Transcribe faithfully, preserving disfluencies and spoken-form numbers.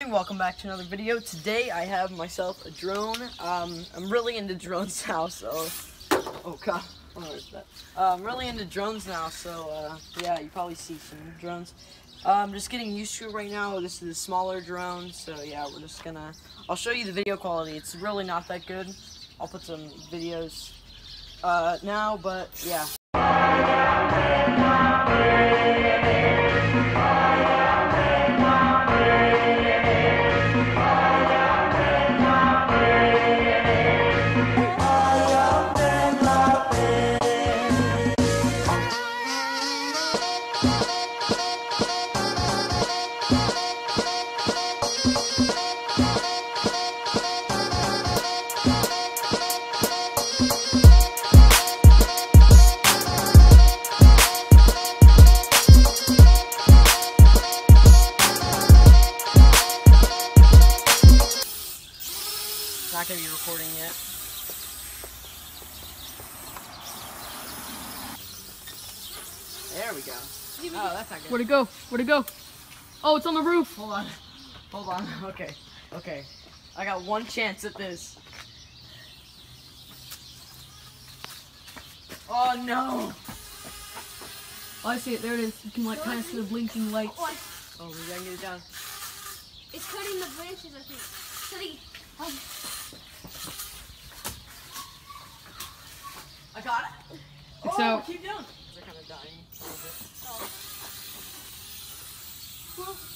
Welcome back to another video. Today I have myself a drone. Um, I'm really into drones now, so oh god, what is that? Uh, I'm really into drones now, so uh, yeah, you probably see some drones. Uh, I'm just getting used to it right now. This is a smaller drone, so yeah, we're just gonna. I'll show you the video quality. It's really not that good. I'll put some videos uh, now, but yeah. Not gonna be recording yet. There we go. Oh, that's not good. Where'd it go? Where'd it go? Oh, it's on the roof. Hold on. Hold on. Okay. Okay. I got one chance at this. Oh no! Oh, I see it. There it is. You can like kind of see the blinking lights. Oh, we gotta get it down. It's cutting the branches, I think. Cutting. Um, I got it. It's oh, out. Keep down. They're kind of dying a little bit. oh. Well,